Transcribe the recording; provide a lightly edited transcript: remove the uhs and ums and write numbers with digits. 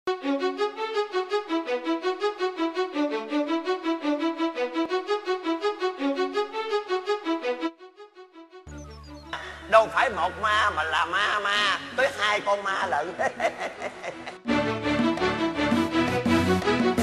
Đâu phải một ma mà là ma tới 2 con ma lận.